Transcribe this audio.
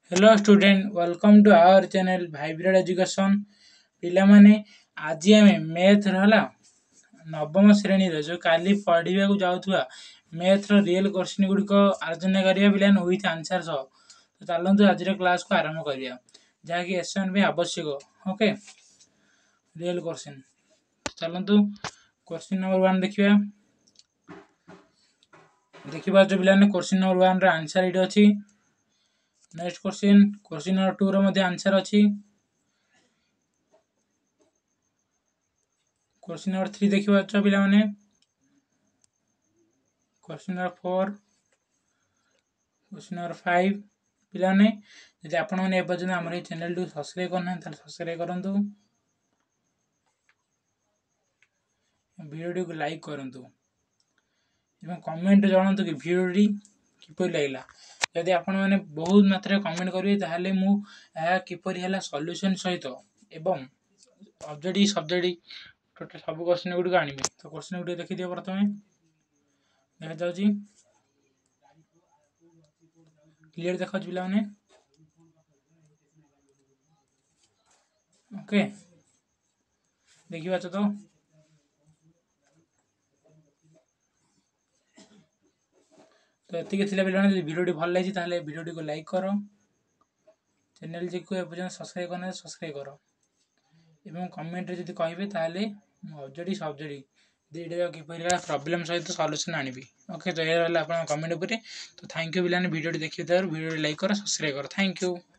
Hello student welcome to our channel vibrate education पिला माने आज आम मैथ रहा नवम श्रेणी जो काली पढ़ा जाऊा मैथ रियल क्वेश्चन गुड़िक आलोचना करिया पिला विथ आंसर सह तो चलतु आज क्लास को आरंभ करिया जहाँकि एस1 भी आवश्यक ओके रियल क्वेश्चन चलतु क्वेश्चन नंबर 1 देखिए पिला क्वेश्चन नंबर 1 आंसर ये अच्छी नेक्स्ट क्वेश्चन नंबर 2 रो आंसर अच्छी क्वेश्चन नंबर 3 देखिए पिला माने क्वेश्चन नंबर 4 क्वेश्चन नंबर 5 पिला ने यदि आपण माने एपर्यंत हमर चैनल टू सब्सक्राइब करना त सब्सक्राइब करंतु वीडियो को लाइक करंतु एवं कमेंट जानतु कि वीडियो किपर लागला यदि आपण माने बहुत मात्रा कमेंट करिवे ताहले मु किपर हैला सॉल्यूशन सहित एवं ऑब्जेक्टिव सब्जेक्ट टोटल सब क्वेश्चन गुडी आनिबे तो क्वेश्चन गुडी देखि दियो प्रथमे देखा जाउची क्लियर देखा पिला माने ओके देखिबा तो एति पिला वीडियो भल लगी ताहले वीडियो को लाइक करो चैनल को एपर्यंत सब्सक्राइब करना सब्सक्राइब करो एवं कमेंट रे जदि कहिबे ताहले ऑब्जेक्टिव सब्जेक्ट दुईटा किपर प्रॉब्लम सहित सॉल्यूशन आनिबी ओके तो ये रहला आपण कमेंट ऊपर तो थैंक यू पिलाने वीडियो देखि वीडियो लाइक करो सब्सक्राइब करो थैंक यू।